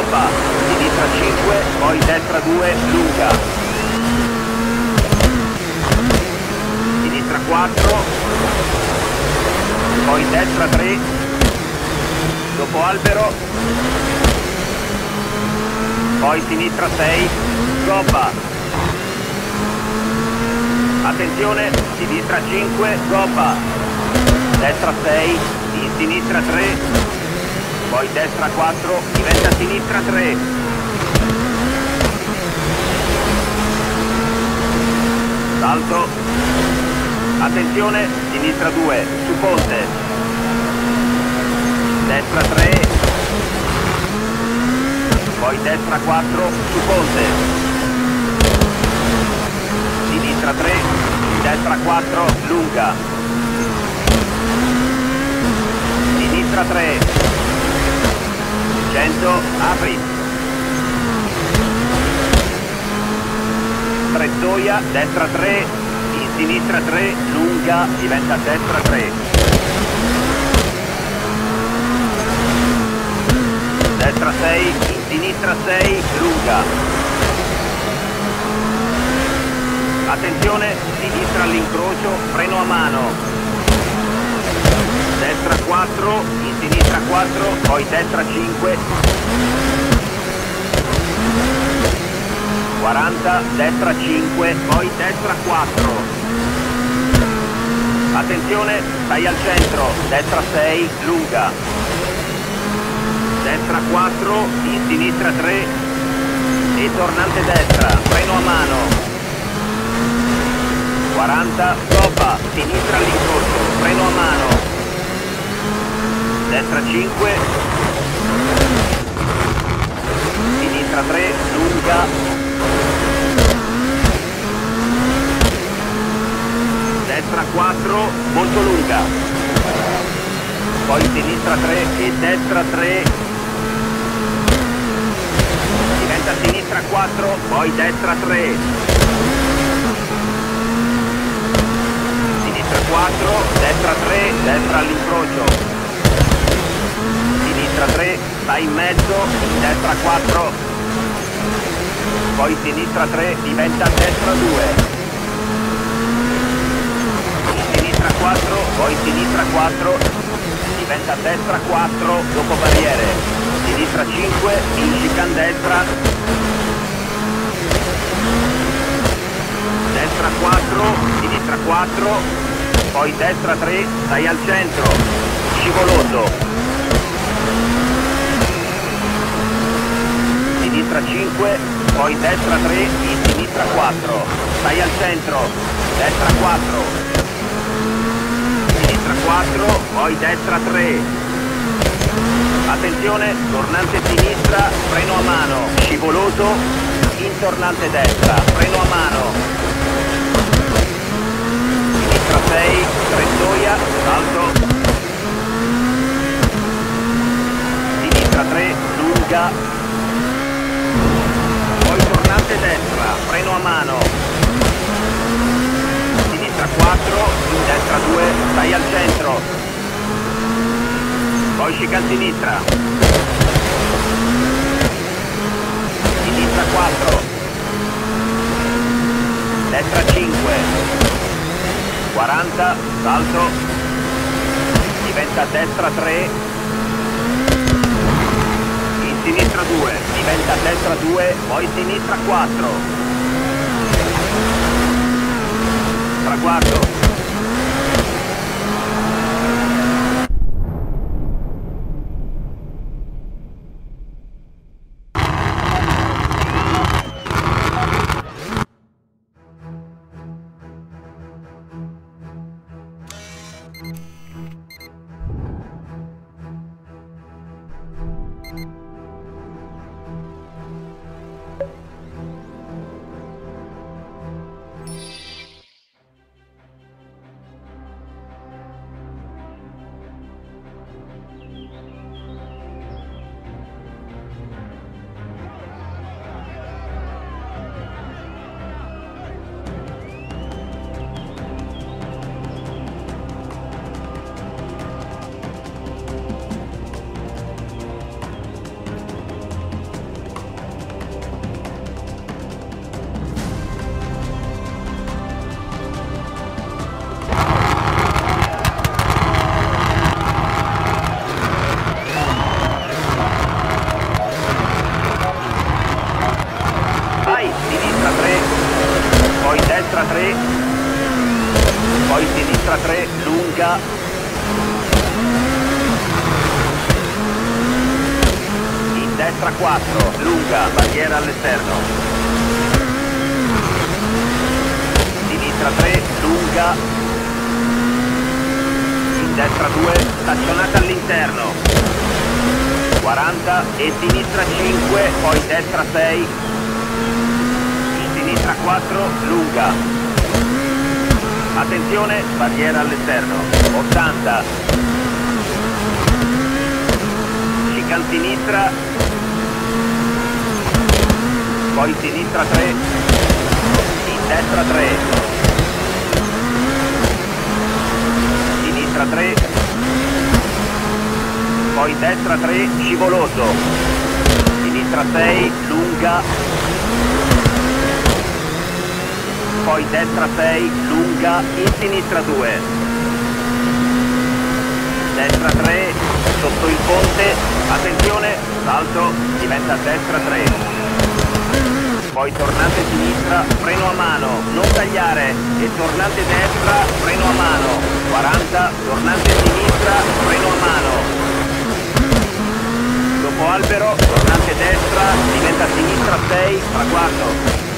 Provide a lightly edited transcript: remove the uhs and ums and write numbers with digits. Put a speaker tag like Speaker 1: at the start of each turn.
Speaker 1: stoppa, sinistra 5, poi destra 2, lunga, sinistra 4, poi destra 3, dopo albero, poi sinistra 6, gobba, attenzione, sinistra 5, gobba, destra 6, in sinistra 3, poi destra 4, diventa sinistra 3, salto, attenzione, sinistra 2, su ponte, destra 3, poi destra 4, su ponte, sinistra 3, destra 4, lunga, sinistra 3, 100, apri, strettoia, destra 3, in sinistra 3, lunga, diventa destra 3, destra 6, in sinistra 6, lunga, attenzione, sinistra all'incrocio, freno a mano, destra 4, in sinistra 4, poi destra 5, 40, destra 5, poi destra 4, attenzione, stai al centro, destra 6, lunga, destra 4, in sinistra 3 e tornante destra, freno a mano, 40, stoppa, sinistra all'incrocio, freno a mano, destra 5, sinistra 3, lunga, destra 4, molto lunga, poi sinistra 3 e destra 3, diventa sinistra 4, poi destra 3, sinistra 4, destra 3, destra all'incrocio, sinistra 3, stai in mezzo, destra 4, poi sinistra 3, diventa destra 2, sinistra 4, poi sinistra 4, diventa destra 4, dopo barriere, sinistra 5, in chicane destra, destra 4, sinistra 4, poi destra 3, stai al centro, scivoloso, sinistra 5, poi destra 3, in sinistra 4, stai al centro, destra 4, sinistra 4, poi destra 3, attenzione, tornante sinistra, freno a mano, scivoloso, in tornante destra, freno a mano, sinistra 6, strettoia, salto, sinistra 3, lunga, poi tornante destra, freno a mano, sinistra 4, in destra 2, stai al centro, poi chicane sinistra, sinistra 4, destra 5, 40, salto, diventa destra 3, in sinistra 2, diventa destra 2, poi sinistra 4, traguardo, destra 3, lunga. In destra 4, lunga, barriera all'esterno. Sinistra 3, lunga. In destra 2, stazionata all'interno. 40 e sinistra 5, poi destra 6. In sinistra 4, lunga. Attenzione, barriera all'esterno. 80. Chicane sinistra. Poi sinistra 3. In destra 3. Sinistra 3. Poi destra 3, scivoloso. Sinistra 6, lunga. Poi destra 6, lunga, in sinistra 2. Destra 3, sotto il ponte, attenzione, salto, diventa destra 3. Poi tornante sinistra, freno a mano, non tagliare, e tornante destra, freno a mano. 40, tornante sinistra, freno a mano. Dopo albero, tornante destra, diventa sinistra 6, traguardo.